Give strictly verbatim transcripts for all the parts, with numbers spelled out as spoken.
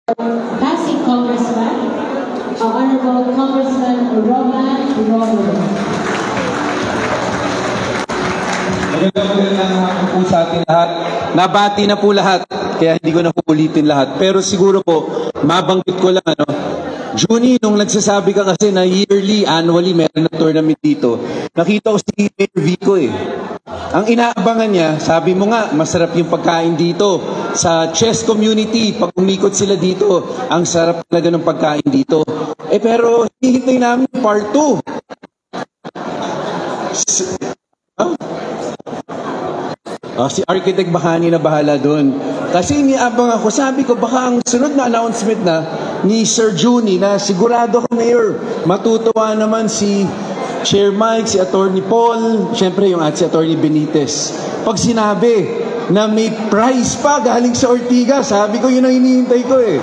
Pasig Congressman, uh, Honorable Congressman Roman Roman. Magandang hapon po sa ating lahat. Nabati na po lahat, kaya hindi ko na uulitin lahat. Pero siguro po, mabanggit ko lang, ano, Juni, nung nagsasabi ka kasi na yearly, annually, meron na tournament dito, nakita ko si Mayor Vico eh. Ang inaabangan niya, sabi mo nga, masarap yung pagkain dito. Sa chess community, pag umikot sila dito, ang sarap talaga ng pagkain dito. Eh pero, hihintay namin part two. Huh? Oh, si Architect Bahani na bahala doon. Kasi iniabang ako, sabi ko, baka ang sunod na announcement na ni Sir Juni na sigurado ko, Mayor, matutuwa naman si Chair Mike, si Attorney Paul, syempre yung at si Attorney Benitez. Pag sinabi na may prize pa galing sa Ortigas, sabi ko yun ang hinihintay ko eh.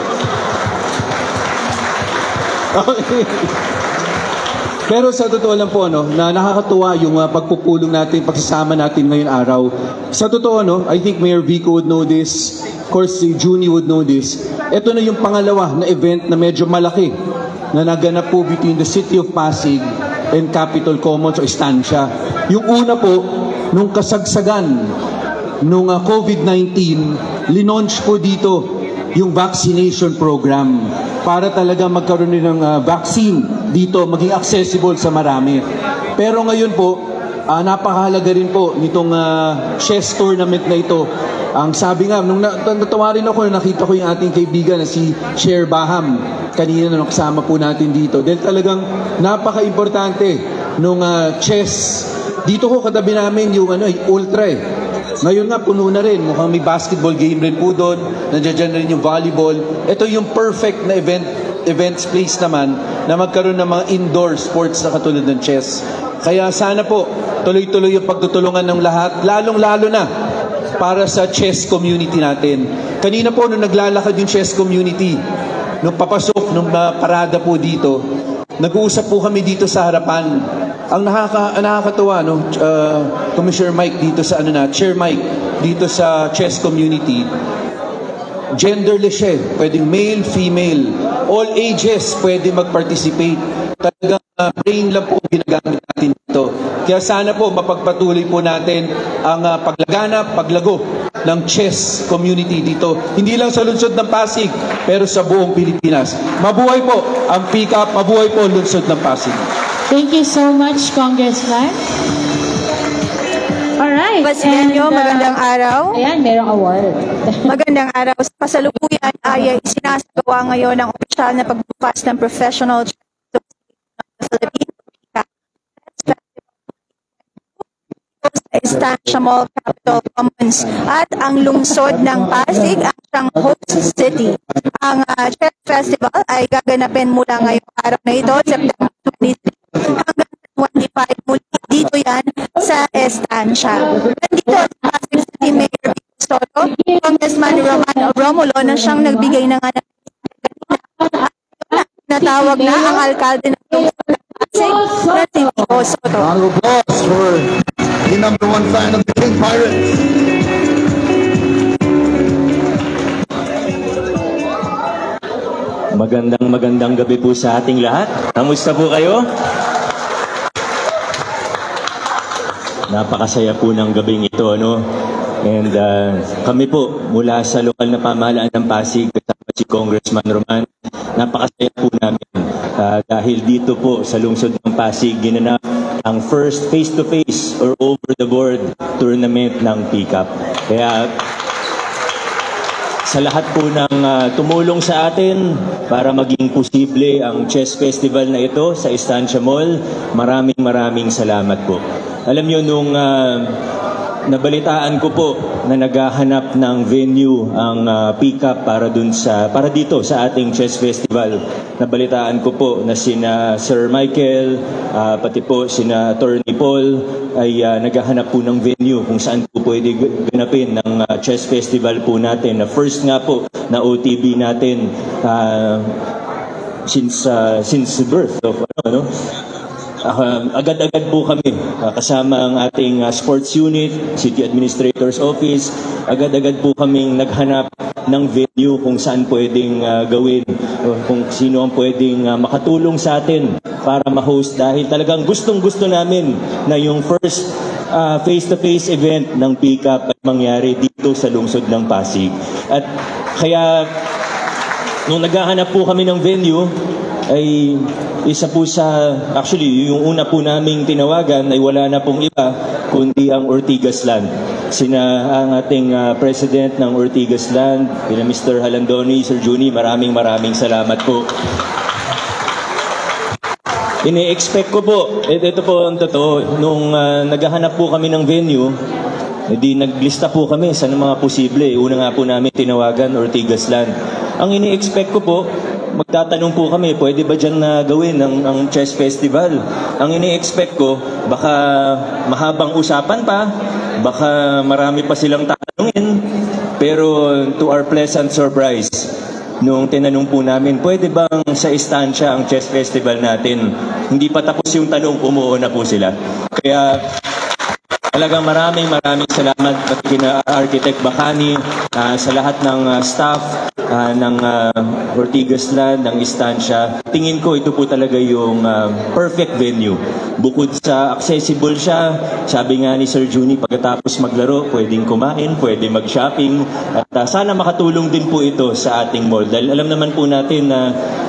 Okay. Pero sa totoo lang po, no, na nakakatuwa yung uh, pagpupulong natin, pagsasama natin ngayon araw. Sa totoo, no, I think Mayor Vico would know this, of course si Juni would know this. Ito na yung pangalawa na event na medyo malaki na naganap po between the City of Pasig and Capitol Commons o Estancia. Yung una po, nung kasagsagan nung uh, COVID nineteen, linonch po dito yung vaccination program para talaga magkaroon din ng uh, vaccine dito, maging accessible sa marami. Pero ngayon po, uh, napakahalaga rin po nitong uh, chess tournament na ito. Ang sabi nga, nung natawa rin ako, nakita ko yung ating kaibigan na si Chair Baham kanina nung kasama po natin dito. Dahil talagang napaka-importante nung uh, chess. Dito ko katabi namin yung ano, ultra eh. Ngayon nga, puno na rin. Mukhang may basketball game rin po doon. Nandiyan rin yung volleyball. Ito yung perfect na event events place naman na magkaroon ng mga indoor sports na katulad ng chess. Kaya sana po, tuloy-tuloy yung pagtutulungan ng lahat, lalong-lalo na para sa chess community natin. Kanina po, nung naglalakad yung chess community, nung papasok, nung uh, parada po dito, nag-uusap po kami dito sa harapan. Ang nakaka, nakakatuwa, no, uh, Commissioner Mike dito sa, ano na, Chair Mike dito sa chess community, genderless siya. Pwedeng male, female, all ages pwede mag-participate. Talagang uh, brain lang po ginagamit natin dito. Kaya sana po mapagpatuloy po natin ang uh, paglaganap, paglago ng chess community dito. Hindi lang sa lungsod ng Pasig, pero sa buong Pilipinas. Mabuhay po ang P C A P, mabuhay po ang lungsod ng Pasig. Thank you so much, Congressman. Alright. Pasig-nyo, uh, magandang araw. Ayan, merong award. Magandang araw. Sa kasalukuyan ay isinasagawa ngayon ang opisyal na pagbukas ng Professional Chess Philippines Estancia Mall, Capitol Commons, at ang lungsod ng Pasig ang siyang host city. Ang uh, Chess Festival ay gaganapin mula ngayong araw na ito, September twenty-three hanggang twenty-five, muli dito yan sa Estancia. Nandito sa Pasig City Mayor Vico, Congressman Roman Romulo na siyang nagbigay ng anak natawag na ang alkalde ng Pasig na si Vico Soto. Round of applause for the number one fan of the King Pirates. Magandang magandang gabi po sa ating lahat. Kamusta po kayo? Napakasaya po ng gabing ito, ano? And uh, kami po mula sa lokal na pamahalaan ng Pasig, kasama si Congressman Roman, napakasaya po namin uh, dahil dito po sa lungsod ng Pasig ginanap ang first face-to-face or over-the-board tournament ng P C A P. Kaya sa lahat po ng uh, tumulong sa atin para maging posible ang Chess Festival na ito sa Estancia Mall, maraming maraming salamat po. Alam niyo, nung uh, nabalitaan ko po na naghahanap ng venue ang uh, P C A P para dun sa para dito sa ating Chess Festival. Nabalitaan ko po na sina Sir Michael, uh, pati po sina Attorney Paul ay uh, naghahanap po ng venue kung saan po pwede ganapin ng uh, Chess Festival po natin. Na first nga po na O T V natin uh, since uh, since birth of ano, ano Uh, agad-agad po kami uh, kasama ang ating uh, sports unit, City Administrator's Office, agad-agad po kaming naghanap ng venue kung saan pwedeng uh, gawin, o kung sino ang pwedeng uh, makatulong sa atin para ma-host, dahil talagang gustong-gusto namin na yung first uh, face-to-face event ng P C A P ay mangyari dito sa lungsod ng Pasig. At kaya nung naghahanap po kami ng venue, ay isa po sa, actually, yung una po naming tinawagan ay wala na pong iba kundi ang Ortigas Land. Sina ang ating uh, President ng Ortigas Land, sina Mister Halandoni, Sir Juni, maraming maraming salamat po. Ini-expect ko po, ito po ang totoo, nung uh, naghahanap po kami ng venue, edi naglista po kami sa mga posible. Una nga po namin tinawagan Ortigas Land. Ang ini-expect ko po, magtatanong po kami, pwede ba dyan na gawin ang, ang Chess Festival? Ang ini-expect ko, baka mahabang usapan pa, baka marami pa silang tatanungin, pero to our pleasant surprise, nung tinanong po namin, pwede bang sa istansya ang Chess Festival natin? Hindi pa tapos yung tanong, umuo na po sila. Kaya talagang maraming maraming salamat at kina Architect Bacani, uh, sa lahat ng uh, staff uh, ng uh, Ortigas Land, ng istansya. Tingin ko ito po talaga yung uh, perfect venue. Bukod sa accessible siya, sabi nga ni Sir Juni, pagkatapos maglaro, pwedeng kumain, pwedeng mag-shopping. At uh, sana makatulong din po ito sa ating mall. Dahil alam naman po natin na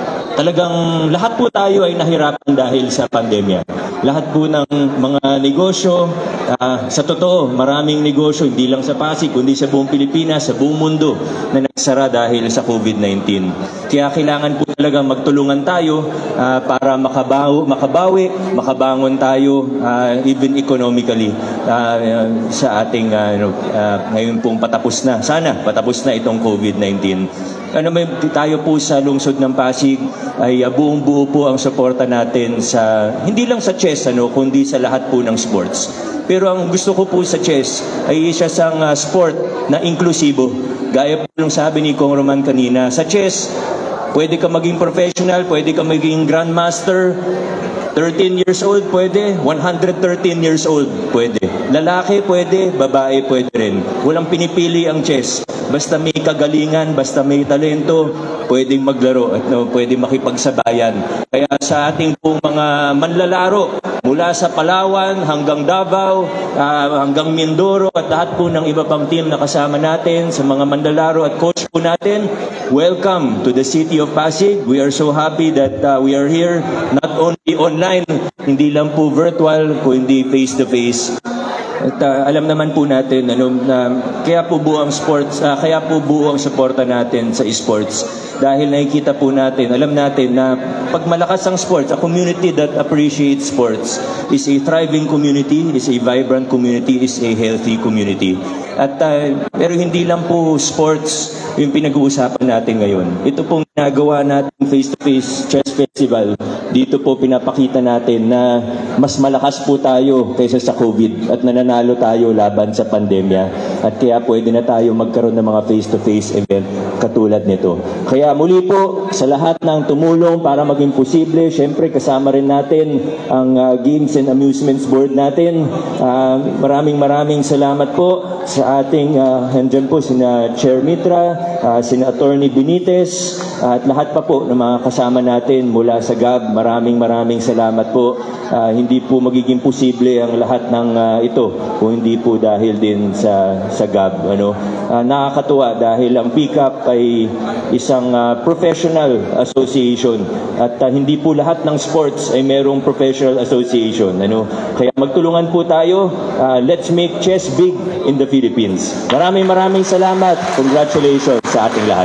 talagang lahat po tayo ay nahirapan dahil sa pandemya. Lahat po ng mga negosyo, uh, sa totoo, maraming negosyo, hindi lang sa Pasig, kundi sa buong Pilipinas, sa buong mundo, na nagsara dahil sa COVID nineteen. Kaya kailangan po talaga magtulungan tayo uh, para makabawi, makabawi, makabangon tayo uh, even economically uh, sa ating uh, uh, ngayon pong patapos na. Sana patapos na itong COVID nineteen. Ano may tayo po sa lungsod ng Pasig ay uh, buong buo po ang suporta natin sa hindi lang sa chess ano kundi sa lahat po ng sports. Pero ang gusto ko po sa chess ay isa sang uh, sport na inklusibo. Gaya po ng sabi ni Cong Roman kanina, sa chess pwede ka maging professional, pwede ka maging grandmaster, thirteen years old pwede, one hundred thirteen years old pwede. Lalaki pwede, babae pwede rin. Walang pinipili ang chess. Basta may kagalingan, basta may talento, pwedeng maglaro at no, pwedeng makipagsabayan. Kaya sa ating pong mga manlalaro, mula sa Palawan hanggang Davao, uh, hanggang Mindoro at lahat po ng iba pang team na kasama natin, sa mga manlalaro at coach po natin, welcome to the city of Pasig. We are so happy that uh, we are here, not only online, hindi lang po virtual, kundi face-to-face. At uh, alam naman po natin ano na kaya po buo ang sports, uh, kaya po buo ang suporta natin sa esports dahil nakikita po natin, alam natin na pag malakas ang sports, a community that appreciates sports is a thriving community, is a vibrant community, is a healthy community. At uh, pero hindi lang po sports yung pinag-uusapan natin ngayon. Ito pong ginagawa natin face-to-face chess festival. Dito po pinapakita natin na mas malakas po tayo kaysa sa COVID at nananalo tayo laban sa pandemya. At kaya pwede na tayo magkaroon ng mga face-to-face event katulad nito. Kaya muli po sa lahat ng tumulong para maging posible, syempre kasama rin natin ang uh, Games and Amusements Board natin. Uh, maraming maraming salamat po sa ating, uh, andyan po sina Chair Mitra, uh, sina Attorney Benitez, uh, at lahat pa po ng mga kasama natin mula sa G A B. Maraming maraming salamat po. Uh, hindi po magiging posible ang lahat ng uh, ito kung hindi po dahil din sa sa G A B. Ano? Uh, nakakatuwa dahil ang P C A P ay isang uh, professional association at uh, hindi po lahat ng sports ay merong professional association. Ano? Kaya magtulungan po tayo. Uh, let's make chess big in the Philippines. Maraming maraming salamat. Congratulations sa ating lahat.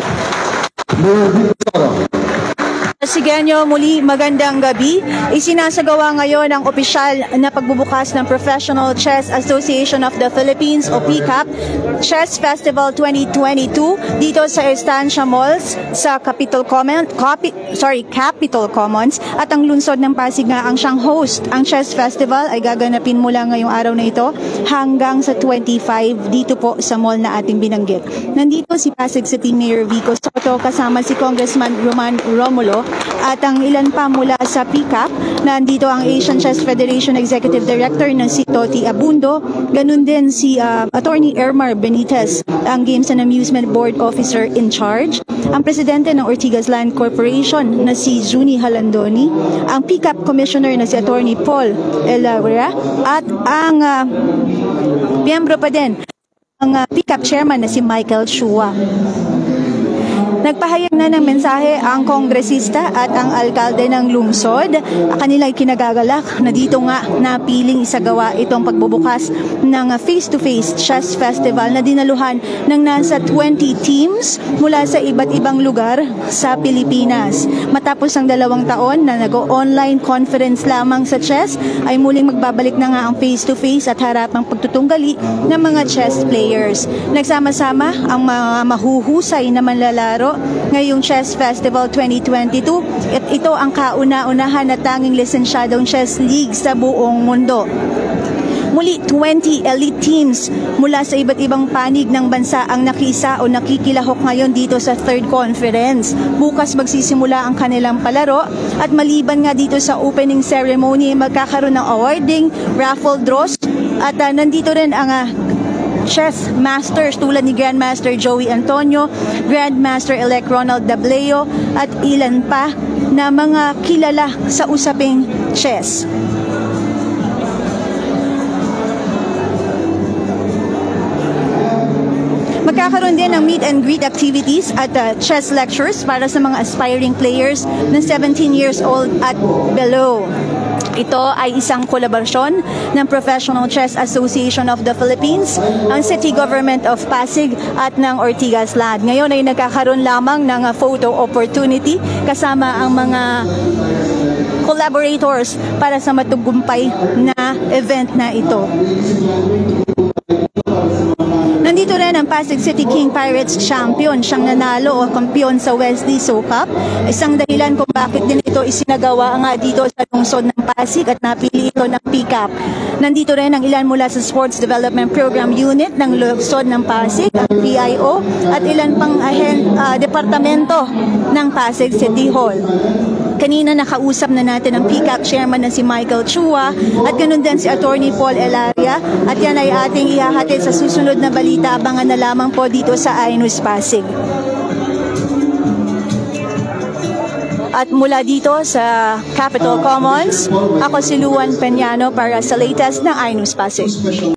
Sigenyo, muli magandang gabi. Isinasagawa ngayon ang opisyal na pagbubukas ng Professional Chess Association of the Philippines o P C A P Chess Festival twenty twenty-two dito sa Estancia Malls sa Capitol Commons, Capi, sorry, Capitol Commons at ang lungsod ng Pasig nga ang siyang host. Ang Chess Festival ay gaganapin mula ngayong araw na ito hanggang sa twenty-five dito po sa mall na ating binanggit. Nandito si Pasig City Mayor Vico kasama si Congressman Roman Romulo at ang ilan pa mula sa P C A P. Nandito ang Asian Chess Federation Executive Director na si Toti Abundo, ganun din si uh, Attorney Ermar Benitez, ang Games and Amusement Board Officer in charge, ang Presidente ng Ortigas Land Corporation na si Juni Halandoni, ang P C A P Commissioner na si Attorney Paul Elaura, at ang uh, miyembro pa din ang uh, P C A P Chairman na si Michael Chua. Nagpahayag na ng mensahe ang kongresista at ang alkalde ng lungsod. Kanila ay kinagagalak na dito nga napiling isagawa itong pagbubukas ng face-to-face chess festival na dinaluhan ng nasa twenty teams mula sa iba't ibang lugar sa Pilipinas. Matapos ang dalawang taon na nag-online conference lamang sa chess, ay muling magbabalik na nga ang face-to-face at harapang pagtutunggali ng mga chess players. Nagsama-sama ang mga mahuhusay na manlalaro ngayong Chess Festival twenty twenty-two at ito ang kauna-unahan na tanging lisensyadong chess league sa buong mundo. Muli, twenty elite teams mula sa iba't ibang panig ng bansa ang nakisa o nakikilahok ngayon dito sa third conference. Bukas magsisimula ang kanilang palaro at maliban nga dito sa opening ceremony, magkakaroon ng awarding, raffle draws at uh, nandito rin ang uh, chess masters tulad ni Grandmaster Joey Antonio, Grandmaster-elect Ronald Dableo at ilan pa na mga kilala sa usaping chess. Magkakaroon din ng meet and greet activities at uh, chess lectures para sa mga aspiring players na seventeen years old at below. Ito ay isang kolaborasyon ng Professional Chess Association of the Philippines, ang City Government of Pasig at ng Ortigas Land. Ngayon ay nagkakaroon lamang ng photo opportunity kasama ang mga collaborators para sa matugumpay na event na ito. Nandito rin ang Pasig City King Pirates champion. Siyang nanalo o kampiyon sa Wesley So Cup. Isang dahilan kung bakit din ito isinagawa nga dito sa lungsod ng Pasig at napili ito ng P C A P. Nandito rin ang ilan mula sa Sports Development Program Unit ng lungsod ng Pasig, ang P I O, at ilan pang ahen, uh, departamento ng Pasig City Hall. Kanina nakausap na natin ang P C A P Chairman na si Michael Chua at ganun din si Attorney Paul Elaria at yan ay ating ihahatid sa susunod na balita. Abangan na lamang po dito sa iNews Pasig. At mula dito sa Capitol Commons, ako si Luan Peñano para sa latest ng iNews Pasig.